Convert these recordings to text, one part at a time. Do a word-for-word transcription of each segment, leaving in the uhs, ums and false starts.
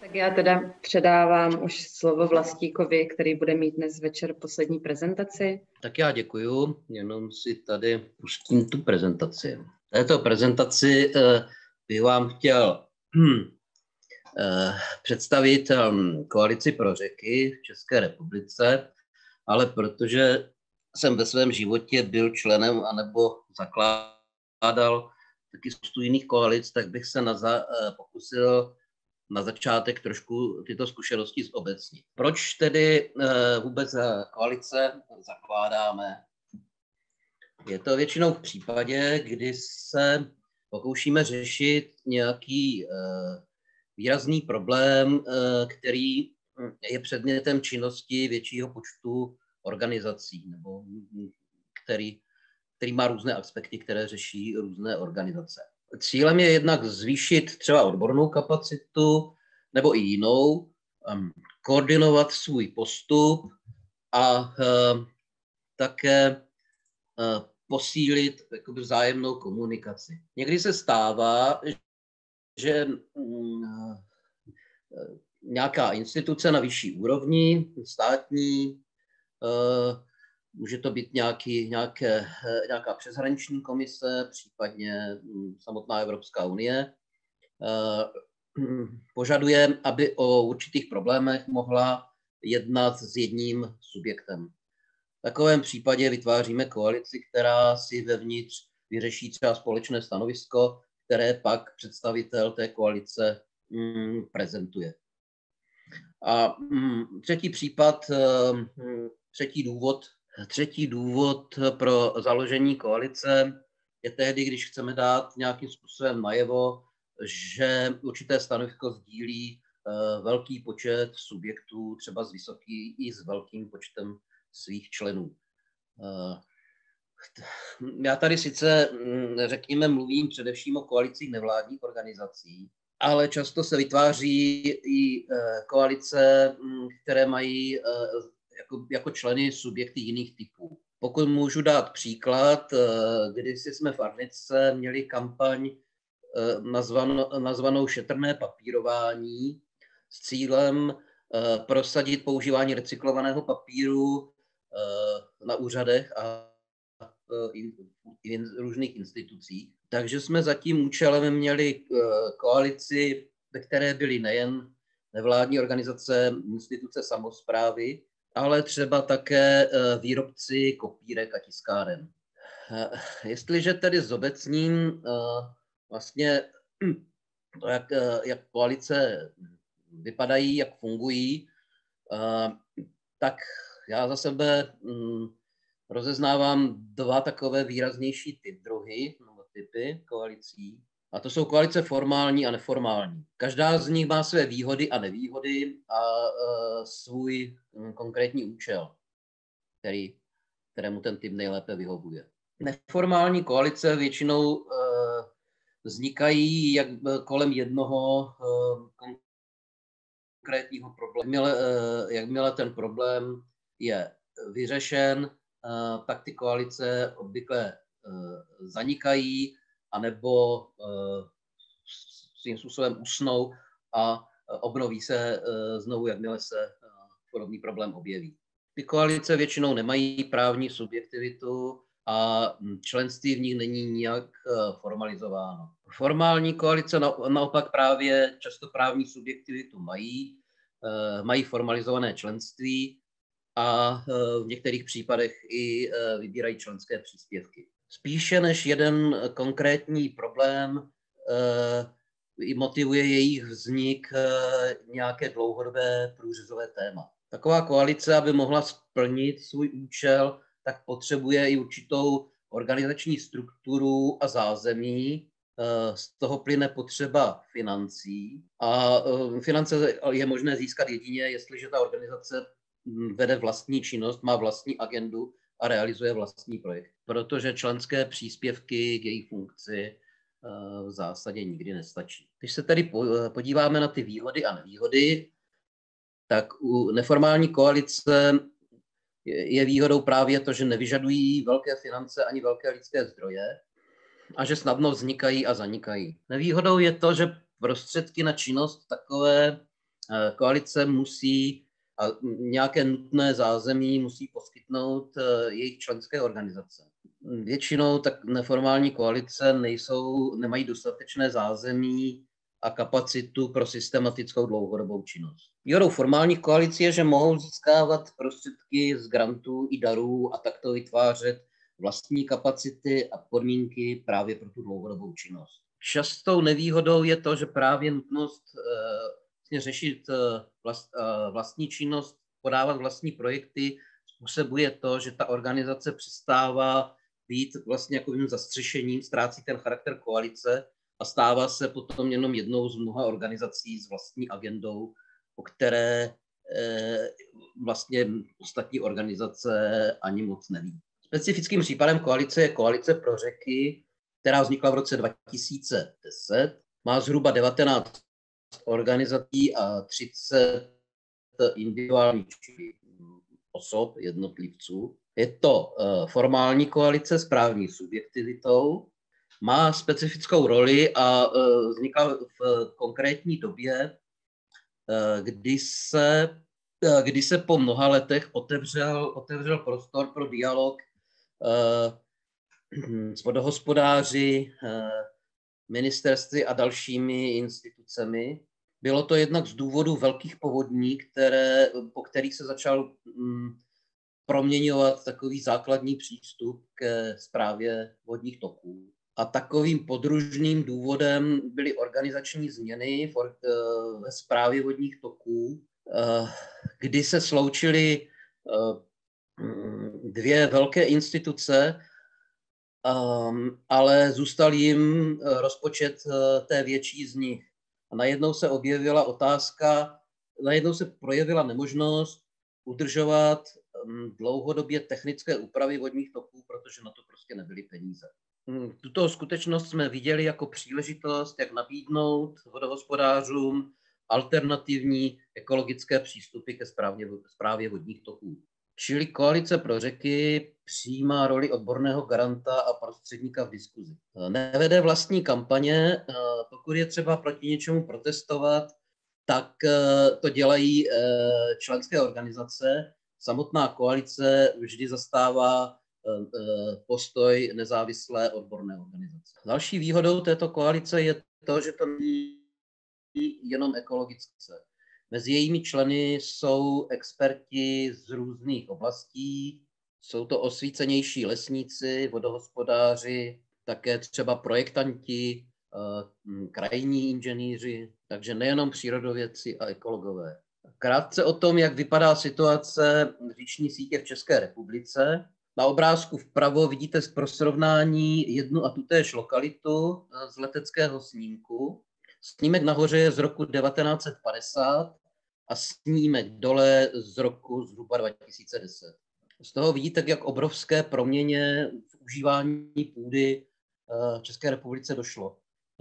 Tak já teda předávám už slovo Vlastíkovi, který bude mít dnes večer poslední prezentaci. Tak já děkuju, jenom si tady pustím tu prezentaci. V této prezentaci bych vám chtěl hm, představit Koalici pro řeky v České republice, ale protože jsem ve svém životě byl členem anebo zakládal taky spoustu jiných koalic, tak bych se na za, pokusil na začátek trošku tyto zkušenosti zobecnit. Proč tedy vůbec koalice zakládáme? Je to většinou v případě, kdy se pokoušíme řešit nějaký výrazný problém, který je předmětem činnosti většího počtu organizací, nebo který, který má různé aspekty, které řeší různé organizace. Cílem je jednak zvýšit třeba odbornou kapacitu nebo i jinou, koordinovat svůj postup a také posílit jakoby vzájemnou komunikaci. Někdy se stává, že nějaká instituce na vyšší úrovni, státní, může to být nějaký, nějaké, nějaká přeshraniční komise, případně samotná Evropská unie, požaduje, aby o určitých problémech mohla jednat s jedním subjektem. V takovém případě vytváříme koalici, která si vevnitř vyřeší třeba společné stanovisko, které pak představitel té koalice mm, prezentuje. A mm, třetí případ, mm, třetí důvod, třetí důvod pro založení koalice je tehdy, když chceme dát nějakým způsobem najevo, že určité stanovisko sdílí uh, velký počet subjektů, třeba s vysoký i s velkým počtem svých členů. Uh, já tady sice, řekněme, mluvím především o koalicích nevládních organizací, ale často se vytváří i koalice, které mají jako, jako členy subjekty jiných typů. Pokud můžu dát příklad, když jsme v Arnice měli kampaň nazvanou, nazvanou Šetrné papírování s cílem prosadit používání recyklovaného papíru na úřadech a v různých institucích. Takže jsme za tím účelem měli koalici, ve které byly nejen nevládní organizace, instituce samosprávy, ale třeba také výrobci kopírek a tiskáren. Jestliže tedy zobecním vlastně to, jak, jak koalice vypadají, jak fungují, tak já za sebe rozeznávám dva takové výraznější typ druhy, nebo typy koalicí. A to jsou koalice formální a neformální. Každá z nich má své výhody a nevýhody a e, svůj m, konkrétní účel, který, kterému ten typ nejlépe vyhovuje. Neformální koalice většinou e, vznikají jak kolem jednoho e, konkrétního problému. Jakmile, e, jakmile ten problém je vyřešen, tak ty koalice obvykle zanikají anebo svým způsobem usnou a obnoví se znovu, jakmile se podobný problém objeví. Ty koalice většinou nemají právní subjektivitu a členství v nich není nijak formalizováno. Formální koalice naopak právě často právní subjektivitu mají, mají formalizované členství a v některých případech i vybírají členské příspěvky. Spíše než jeden konkrétní problém i motivuje jejich vznik nějaké dlouhodobé průřezové téma. Taková koalice, aby mohla splnit svůj účel, tak potřebuje i určitou organizační strukturu a zázemí. Z toho plyne potřeba financí a finance je možné získat jedině, jestliže ta organizace vede vlastní činnost, má vlastní agendu a realizuje vlastní projekt. Protože členské příspěvky k její funkci v zásadě nikdy nestačí. Když se tedy podíváme na ty výhody a nevýhody, tak u neformální koalice je výhodou právě to, že nevyžadují velké finance ani velké lidské zdroje a že snadno vznikají a zanikají. Nevýhodou je to, že prostředky na činnost takové koalice musí a nějaké nutné zázemí musí poskytnout jejich členské organizace. Většinou tak neformální koalice nejsou, nemají dostatečné zázemí a kapacitu pro systematickou dlouhodobou činnost. Výhodou formálních koalicí je, že mohou získávat prostředky z grantů i darů a takto vytvářet vlastní kapacity a podmínky právě pro tu dlouhodobou činnost. Častou nevýhodou je to, že právě nutnost vlastně řešit vlast, vlastní činnost, podávat vlastní projekty, způsobuje to, že ta organizace přestává být vlastně jako zastřešením, ztrácí ten charakter koalice a stává se potom jenom jednou z mnoha organizací s vlastní agendou, o které eh, vlastně ostatní organizace ani moc neví. Specifickým případem koalice je Koalice pro řeky, která vznikla v roce dva tisíce deset. Má zhruba devatenáct organizací a třicet individuálních osob, jednotlivců. Je to uh, formální koalice s právní subjektivitou, má specifickou roli a uh, vznikla v konkrétní době, uh, kdy se, uh, kdy se po mnoha letech otevřel, otevřel prostor pro dialog uh, s vodohospodáři, uh, ministerstvy a dalšími institucemi. Bylo to jednak z důvodu velkých povodní, které, po kterých se začal um, proměňovat takový základní přístup ke správě vodních toků. A takovým podružným důvodem byly organizační změny ve správě vodních toků, kdy se sloučily dvě velké instituce, ale zůstal jim rozpočet té větší z nich. A najednou se objevila otázka, najednou se projevila nemožnost udržovat dlouhodobě technické úpravy vodních toků, protože na to prostě nebyly peníze. Tuto skutečnost jsme viděli jako příležitost, jak nabídnout vodohospodářům alternativní ekologické přístupy ke správě vodních toků. Čili Koalice pro řeky přijímá roli odborného garanta a prostředníka v diskuzi. Nevede vlastní kampaně, pokud je třeba proti něčemu protestovat, tak to dělají členské organizace. Samotná koalice vždy zastává postoj nezávislé odborné organizace. Další výhodou této koalice je to, že to není jenom ekologické. Mezi jejími členy jsou experti z různých oblastí, jsou to osvícenější lesníci, vodohospodáři, také třeba projektanti, krajinní inženýři, takže nejenom přírodovědci a ekologové. Krátce o tom, jak vypadá situace říční sítě v České republice. Na obrázku vpravo vidíte pro srovnání jednu a tutéž lokalitu z leteckého snímku. Snímek nahoře je z roku devatenáct set padesát a snímek dole z roku zhruba dva tisíce deset. Z toho vidíte, jak obrovské proměně v užívání půdy v České republice došlo.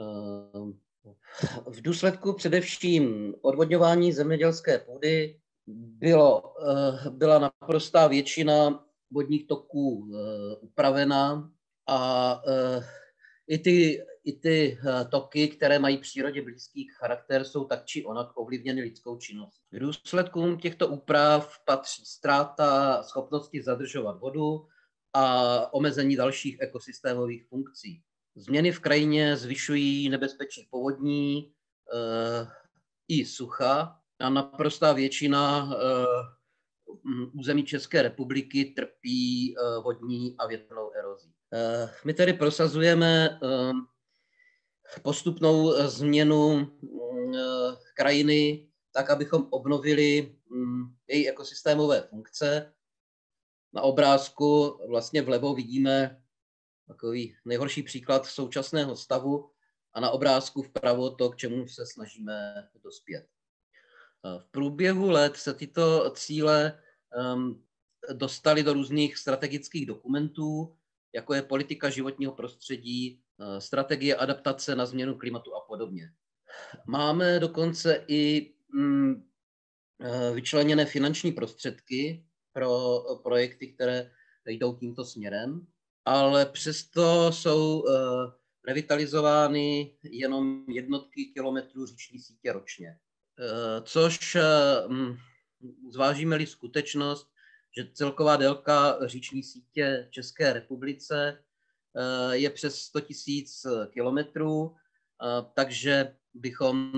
V důsledku především odvodňování zemědělské půdy bylo, byla naprostá většina vodních toků upravena a i ty, i ty toky, které mají přírodě blízký charakter, jsou tak či onak ovlivněny lidskou činností. K důsledkům těchto úprav patří ztráta schopnosti zadržovat vodu a omezení dalších ekosystémových funkcí. Změny v krajině zvyšují nebezpečí povodní e, i sucha a naprostá většina e, území České republiky trpí e, vodní a větrnou erozí. E, my tedy prosazujeme e, postupnou změnu e, krajiny tak, abychom obnovili e, její ekosystémové funkce. Na obrázku vlastně vlevo vidíme takový nejhorší příklad současného stavu a na obrázku vpravo to, k čemu se snažíme dospět. V průběhu let se tyto cíle um, dostaly do různých strategických dokumentů, jako je politika životního prostředí, strategie adaptace na změnu klimatu a podobně. Máme dokonce i um, vyčleněné finanční prostředky pro projekty, které jdou tímto směrem, ale přesto jsou uh, revitalizovány jenom jednotky kilometrů říční sítě ročně. Což zvážíme-li skutečnost, že celková délka říční sítě v České republice je přes sto tisíc kilometrů, takže bychom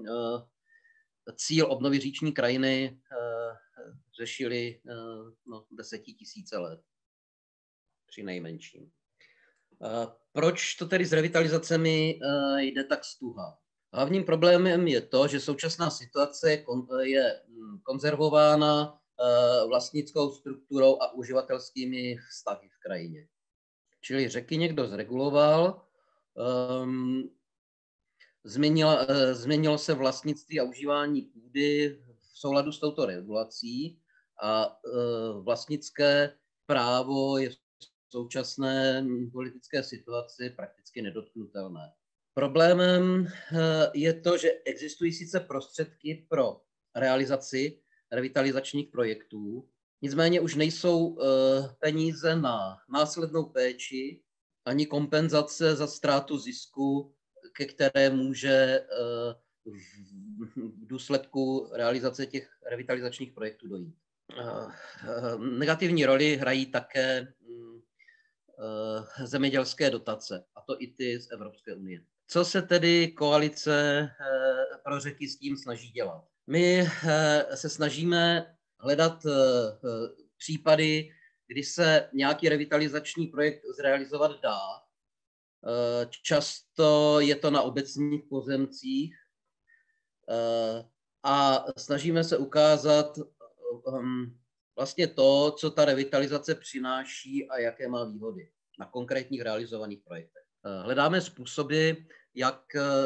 cíl obnovy říční krajiny řešili no, desetitisíce let při nejmenším. Proč to tedy s revitalizacemi jde tak stuha? Hlavním problémem je to, že současná situace je konzervována vlastnickou strukturou a uživatelskými vztahy v krajině. Čili řeky někdo zreguloval, um, změnilo, změnilo se vlastnictví a užívání půdy v souladu s touto regulací a uh, vlastnické právo je v současné politické situaci prakticky nedotknutelné. Problémem je to, že existují sice prostředky pro realizaci revitalizačních projektů, nicméně už nejsou peníze na následnou péči ani kompenzace za ztrátu zisku, ke které může v důsledku realizace těch revitalizačních projektů dojít. Negativní roli hrají také zemědělské dotace, a to i ty z Evropské unie. Co se tedy koalice pro řeky s tím snaží dělat? My se snažíme hledat případy, kdy se nějaký revitalizační projekt zrealizovat dá. Často je to na obecních pozemcích a snažíme se ukázat vlastně to, co ta revitalizace přináší a jaké má výhody na konkrétních realizovaných projektech. Hledáme způsoby, jak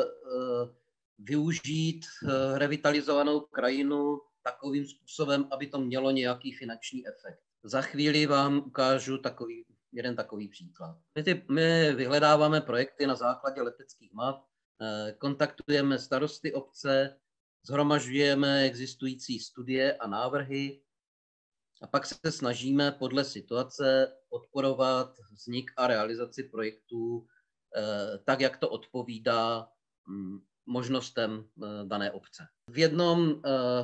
využít revitalizovanou krajinu takovým způsobem, aby to mělo nějaký finanční efekt. Za chvíli vám ukážu takový, jeden takový příklad. My, ty, my vyhledáváme projekty na základě leteckých map, kontaktujeme starosty obce, shromažďujeme existující studie a návrhy a pak se snažíme podle situace podporovat vznik a realizaci projektů tak, jak to odpovídá možnostem dané obce. V jednom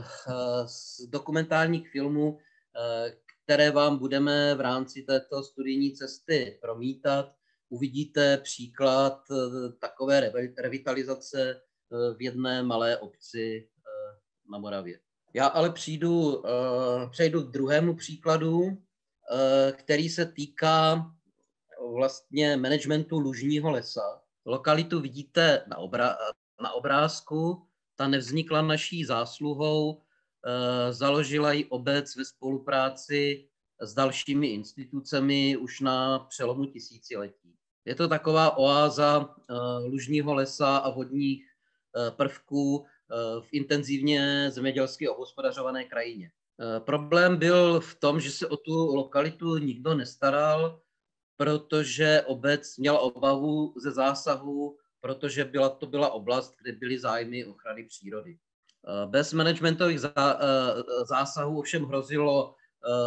z dokumentárních filmů, které vám budeme v rámci této studijní cesty promítat, uvidíte příklad takové revitalizace v jedné malé obci na Moravě. Já ale přijdu, přejdu k druhému příkladu, který se týká vlastně managementu lužního lesa. Lokalitu vidíte na, obrá- na obrázku, ta nevznikla naší zásluhou, založila ji obec ve spolupráci s dalšími institucemi už na přelomu tisíciletí. Je to taková oáza lužního lesa a vodních prvků v intenzivně zemědělsky obhospodařované krajině. Problém byl v tom, že se o tu lokalitu nikdo nestaral, protože obec měla obavu ze zásahu, protože byla, to byla oblast, kde byly zájmy ochrany přírody. Bez managementových zásahů ovšem hrozilo,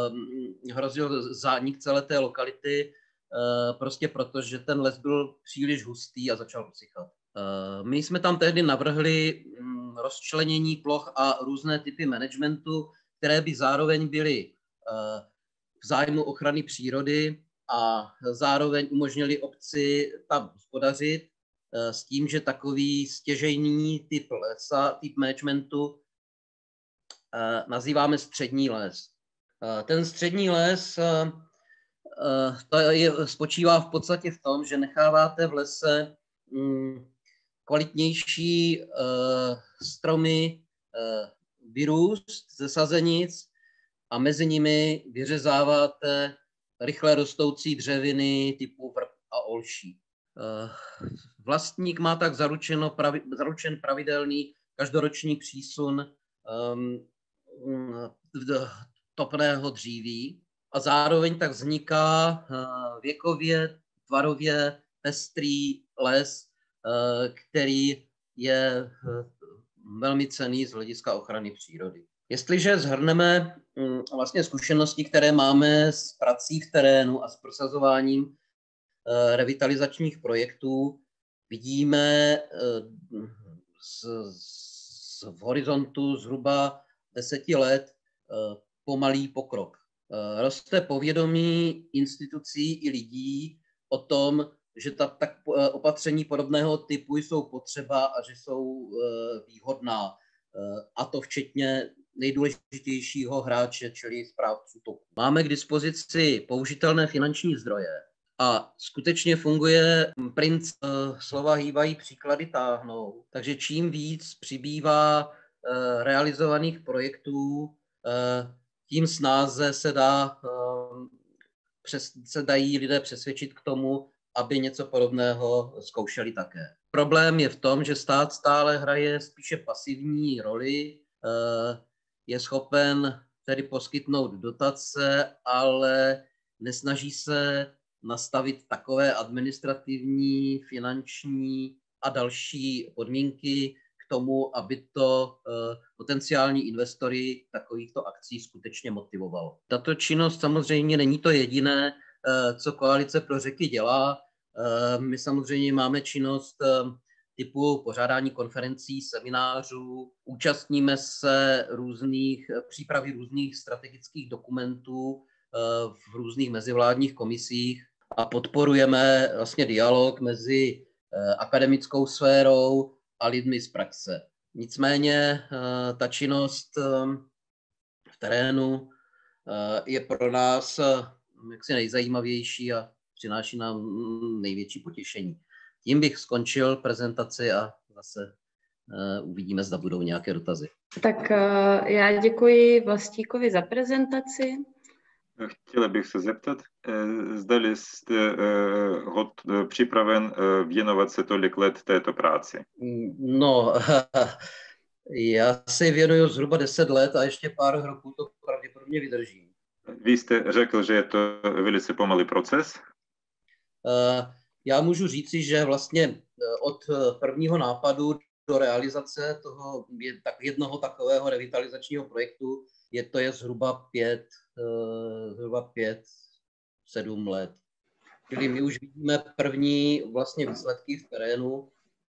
hrozil zánik celé té lokality, prostě proto, že ten les byl příliš hustý a začal usychat. My jsme tam tehdy navrhli rozčlenění ploch a různé typy managementu, které by zároveň byly v zájmu ochrany přírody a zároveň umožnili obci tam hospodařit s tím, že takový stěžejní typ lesa, typ managementu nazýváme střední les. Ten střední les to je, spočívá v podstatě v tom, že necháváte v lese kvalitnější stromy vyrůst ze sazenic a mezi nimi vyřezáváte rychle rostoucí dřeviny typu vrb a olší. Vlastník má tak zaručeno, pravi, zaručen pravidelný každoroční přísun um, topného dříví a zároveň tak vzniká uh, věkově, tvarově pestrý les, uh, který je uh, velmi cenný z hlediska ochrany přírody. Jestliže shrneme um, vlastně zkušenosti, které máme s prací v terénu a s prosazováním uh, revitalizačních projektů, vidíme uh, z, v horizontu zhruba deseti let pomalý pokrok. Roste povědomí institucí i lidí o tom, že ta tak opatření podobného typu jsou potřeba a že jsou výhodná. A to včetně nejdůležitějšího hráče, čili správců toku. Máme k dispozici použitelné finanční zdroje a skutečně funguje princip slova hýbají, příklady táhnou. Takže čím víc přibývá realizovaných projektů, tím snáze se, dá, se dají lidé přesvědčit k tomu, aby něco podobného zkoušeli také. Problém je v tom, že stát stále hraje spíše pasivní roli, je schopen tedy poskytnout dotace, ale nesnaží se nastavit takové administrativní, finanční a další podmínky k tomu, aby to potenciální investory takovýchto akcí skutečně motivovalo. Tato činnost samozřejmě není to jediné, co Koalice pro řeky dělá. My samozřejmě máme činnost typu pořádání konferencí, seminářů, účastníme se různých přípravy různých strategických dokumentů v různých mezivládních komisích a podporujeme vlastně dialog mezi akademickou sférou a lidmi z praxe. Nicméně ta činnost v terénu je pro nás jaksi nejzajímavější a přináší nám největší potěšení. Tím bych skončil prezentaci a zase uh, uvidíme, zda budou nějaké dotazy. Tak uh, já děkuji Vlastíkovi za prezentaci. Chtěla bych se zeptat, zdali jste hod připraven věnovat se tolik let této práci? No, já se věnuju zhruba deset let a ještě pár roků to pravděpodobně vydržím. Vy jste řekl, že je to velice pomalý proces? Uh, Já můžu říci, že vlastně od prvního nápadu do realizace toho jednoho takového revitalizačního projektu je to je zhruba pět, zhruba pět, sedm let. Čili my už vidíme první vlastně výsledky v terénu,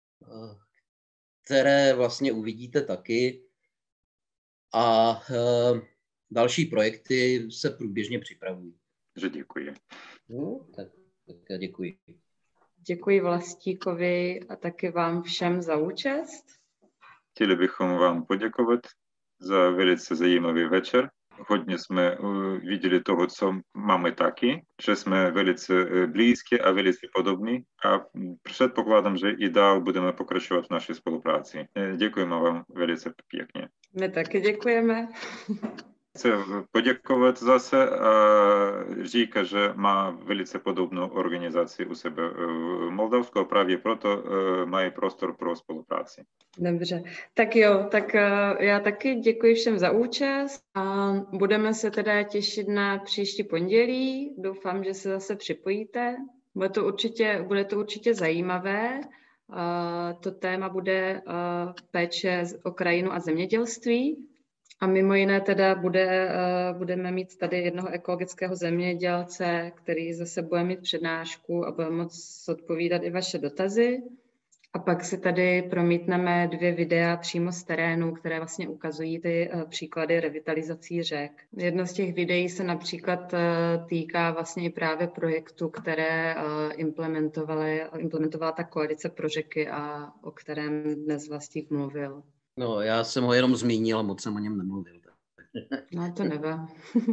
které vlastně uvidíte taky. A další projekty se průběžně připravují. Že děkuji. No, tak, tak děkuji. Děkuji Vlastíkovi a taky vám všem za účast. Chtěli bychom vám poděkovat za velice zajímavý večer. Hodně jsme viděli toho, co máme taky, že jsme velice blízкі a velice podobní a předpokládám, že i dál budeme pokračovat v naší spolupráci. Děkujeme vám velice pěkně. My taky děkujeme. Chci poděkovat zase a říká, že má velice podobnou organizaci u sebe v Moldavsku a právě proto mají prostor pro spolupráci. Dobře, tak jo, tak já taky děkuji všem za účast a budeme se teda těšit na příští pondělí. Doufám, že se zase připojíte. Bude to určitě, bude to určitě zajímavé. To téma bude péče o krajinu a zemědělství. A mimo jiné teda bude, budeme mít tady jednoho ekologického zemědělce, který zase bude mít přednášku a bude moct odpovídat i vaše dotazy. A pak si tady promítneme dvě videa přímo z terénu, které vlastně ukazují ty příklady revitalizací řek. Jedno z těch videí se například týká vlastně i právě projektu, které implementovala ta koalice pro řeky a o kterém dnes Vlastík mluvil. No, já jsem ho jenom zmínil a moc jsem o něm nemluvil. No, to nevá.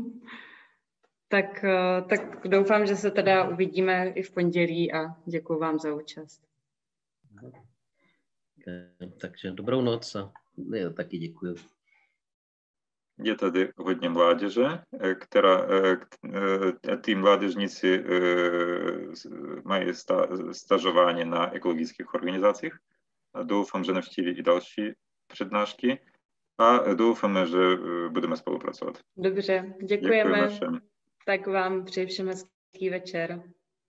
tak, tak doufám, že se teda uvidíme i v pondělí a děkuji vám za účast. Takže dobrou noc a já taky děkuji. Je tady hodně mládeže, která, ty mládežníci mají stažování na ekologických organizacích. Doufám, že navštíví i další přednášky a doufáme, že budeme spolupracovat. Dobře, děkujeme. Děkujeme všem. Tak vám přeji všem hezký večer.